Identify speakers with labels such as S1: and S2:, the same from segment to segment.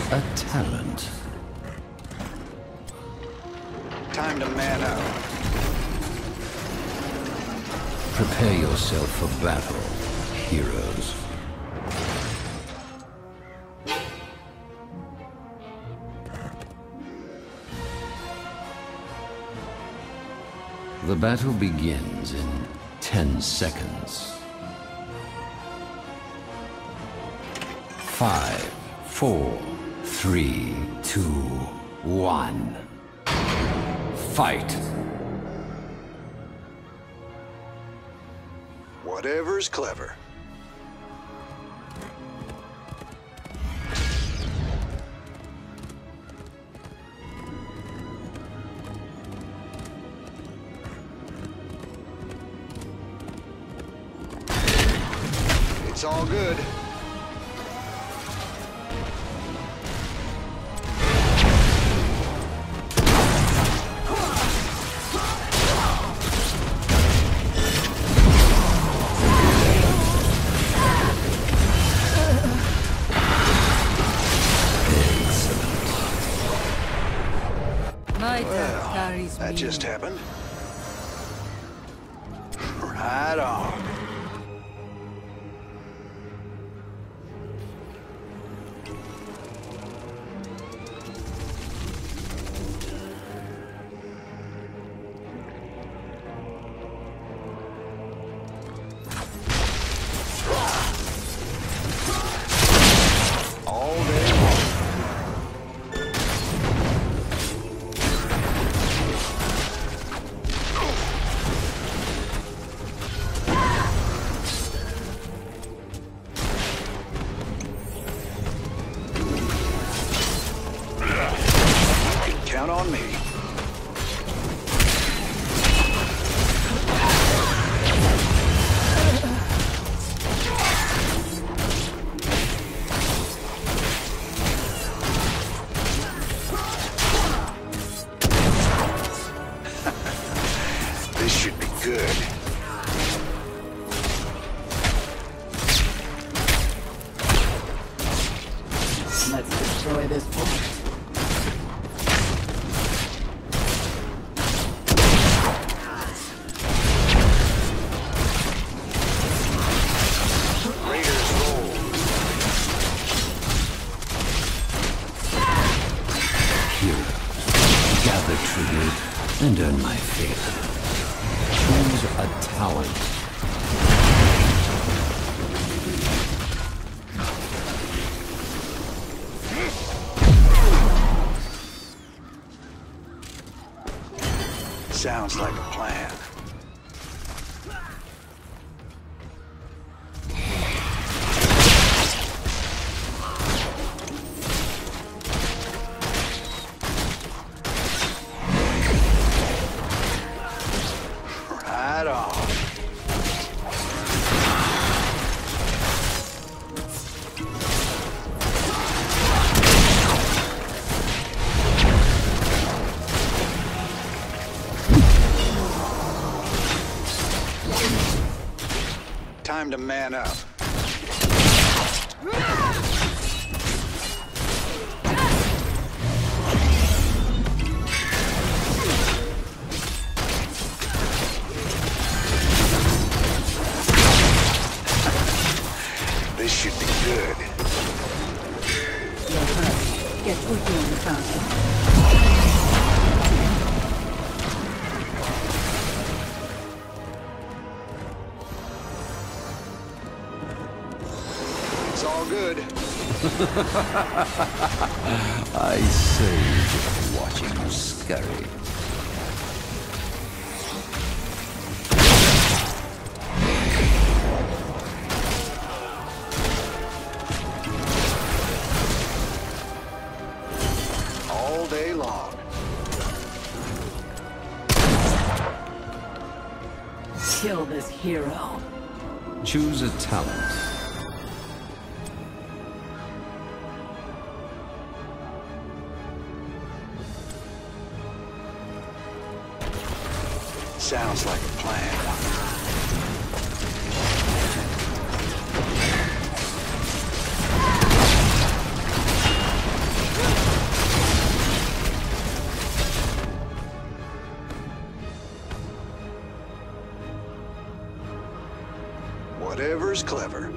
S1: a talent.
S2: Time to man up.
S1: Prepare yourself for battle, heroes. The battle begins in 10 seconds. 5, 4, 3, 2, 1. Fight!
S2: Whatever's clever. It's all good.
S3: Well,
S2: that just happened. Right on. All day long. Count on me. This should be good.
S3: Let's destroy this point.
S1: Gather tribute and earn my favor. Choose a talent.
S2: Sounds like a plan. Right on. Time to man up. This should be good.
S3: Get working on the fountain.
S2: It's all good.
S1: I say, just watching you scurry.
S2: All day long.
S3: Kill this hero.
S1: Choose a talent.
S2: Sounds like a plan. Whatever's clever.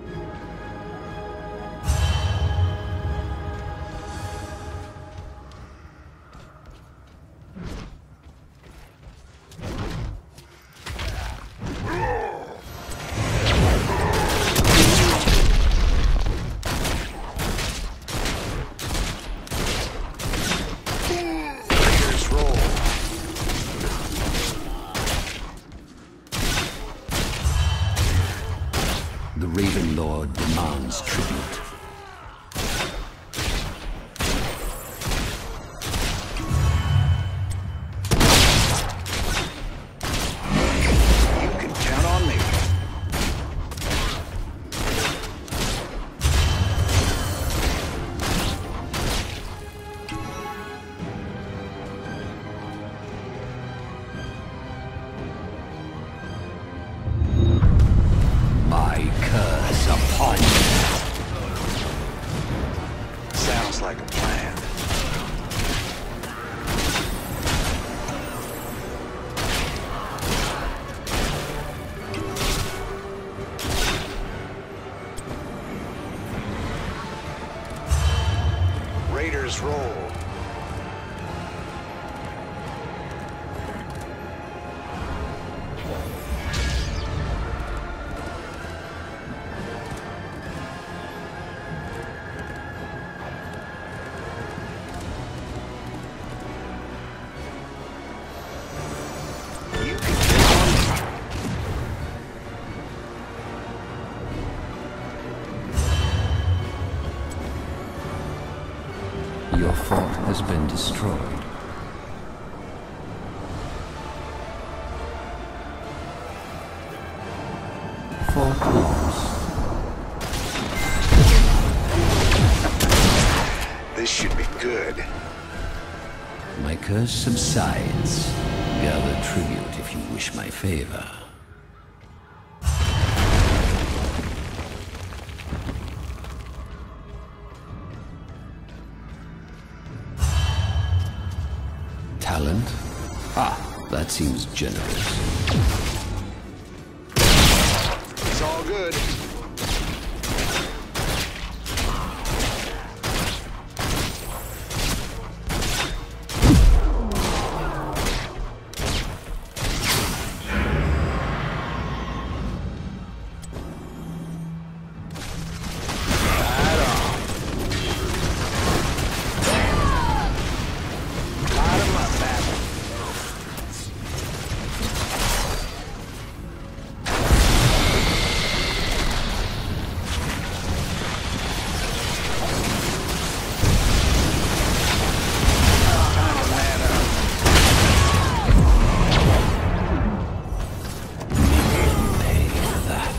S1: The Raven Lord demands tribute.
S2: You can count on me.
S1: My curse upon you.
S2: Sounds like a plan. Raiders roll. You can count on me.
S1: Your fort has been destroyed. Fort lost.
S2: This should be good.
S1: My curse subsides. Gather tribute if you wish my favor. Talent? Ah, that seems generous.
S2: It's all good. Right on. Light 'em up, Batman. Time to man up.
S1: Pay for that.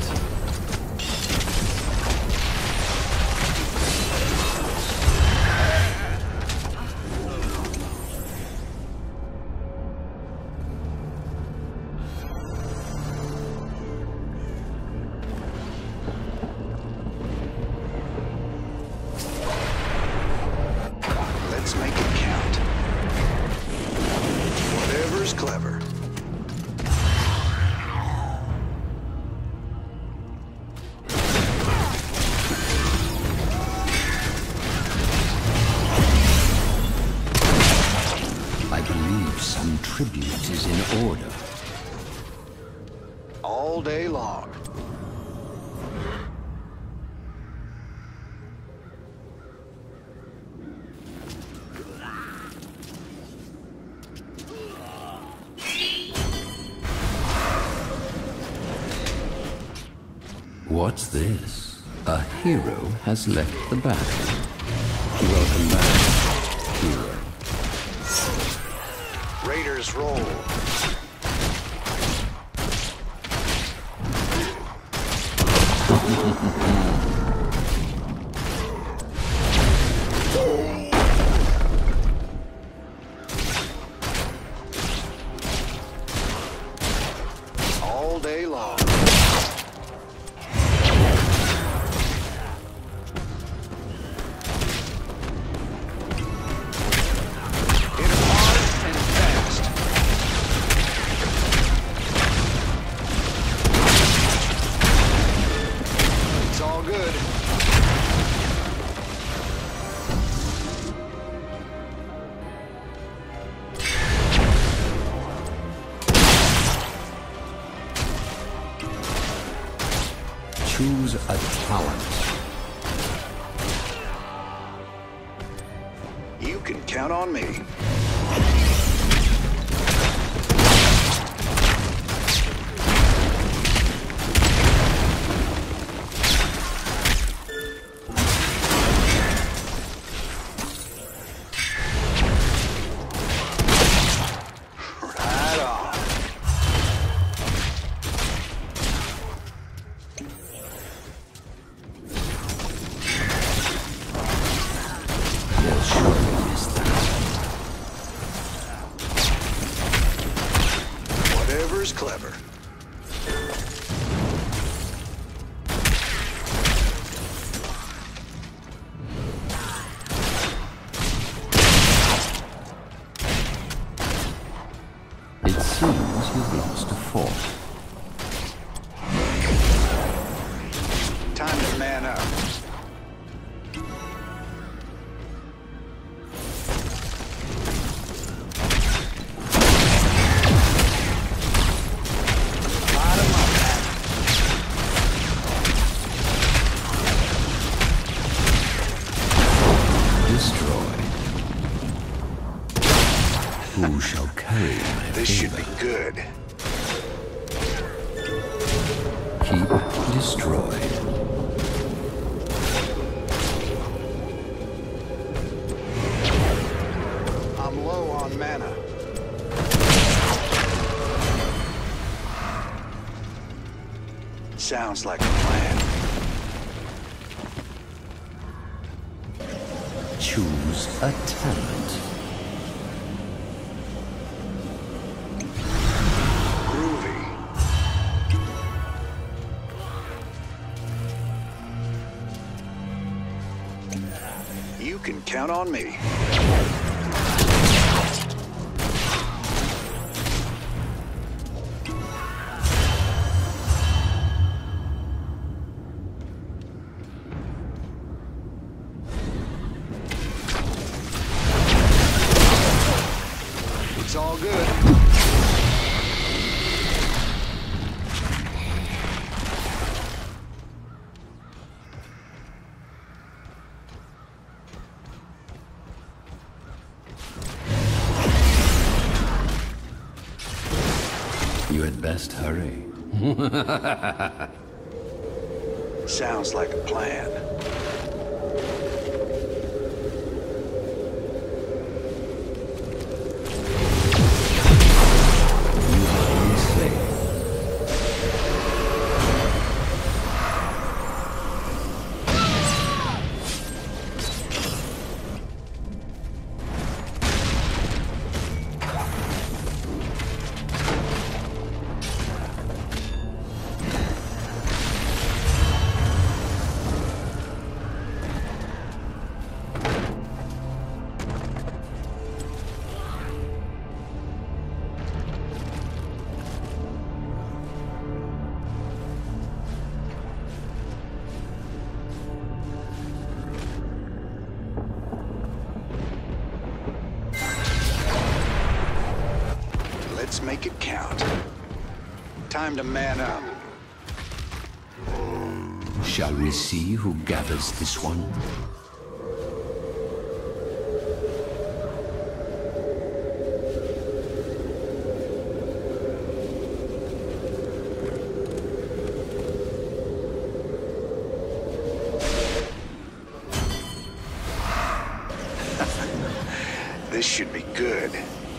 S2: Let's make it count. Whatever's clever.
S1: I believe some tribute is in order.
S2: All day long.
S1: What's this? A hero has left the battle. Welcome back, hero.
S2: Raiders roll. All day long. Hit 'em hard and fast.
S1: Choose a talent.
S2: You can count on me. Right on.
S1: They'll surely miss that.
S2: Whatever's clever.
S1: It seems you've lost a fort.
S2: Time to man up. Light 'em up, man.
S1: Destroy. Who shall carry my
S2: This should be
S1: favor?
S2: good.
S1: Keep destroyed.
S2: I'm low on mana. Sounds like a plan.
S1: Choose a talent.
S2: Groovy. You can count on me. It's all good.
S1: You had best hurry.
S2: Sounds like a plan.
S1: You have been slain.
S2: Let's make it count. Time to man up.
S1: Shall we see who gathers this one?
S2: This should be good.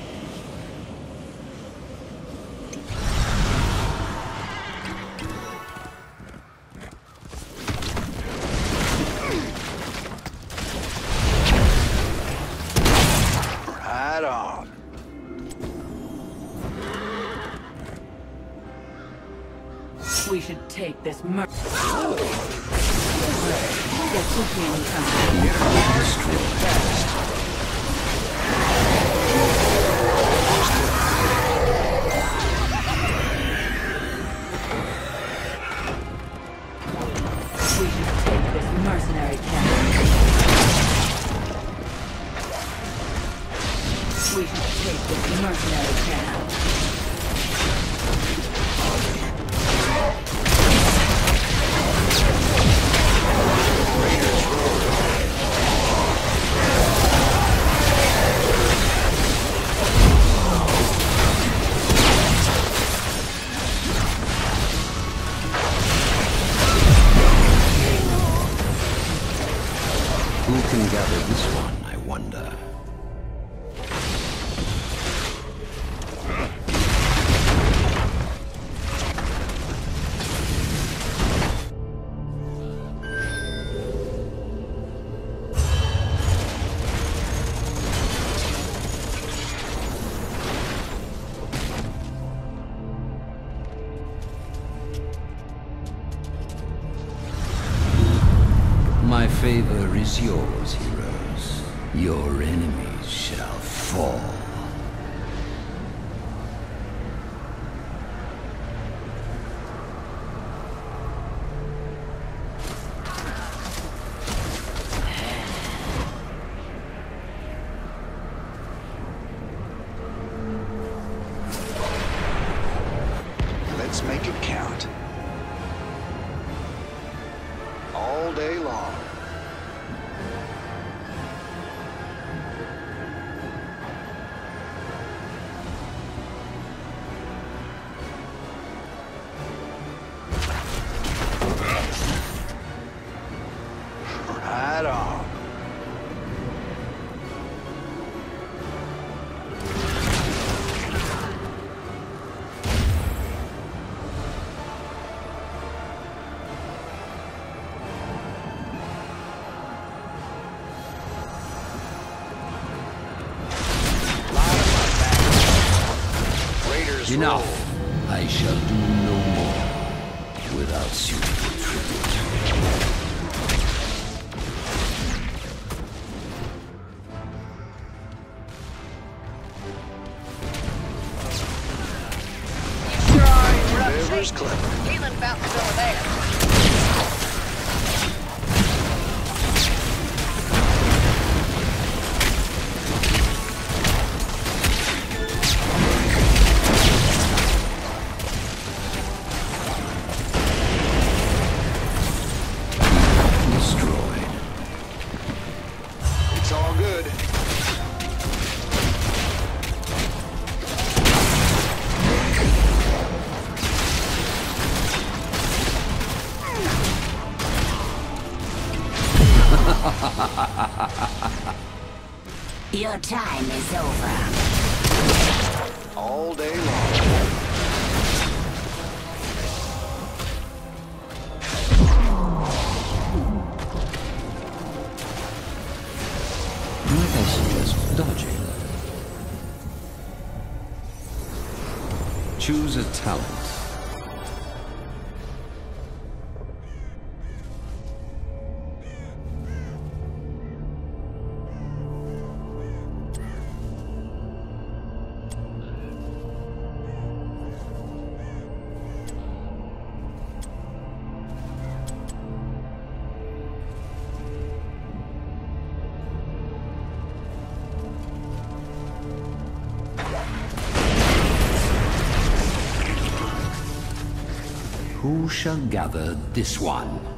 S2: Right on.
S3: We should take this Get quickly in front.
S2: Get her destroyed fast.
S3: We should take this mercenary camp. We should take this mercenary camp.
S1: favor is yours, heroes. Your enemies shall fall.
S2: Let's make it count. All day long. Right on.
S1: Enough. I shall do no more without suitable tribute.
S4: Sure are in rough
S2: Whoever's
S4: shape.
S2: clever.
S4: Healing fountains over there.
S1: Destroyed.
S2: It's all good.
S5: Your time is over.
S2: All day long.
S1: Might I suggest dodging? Choose a talent. Who shall gather this one?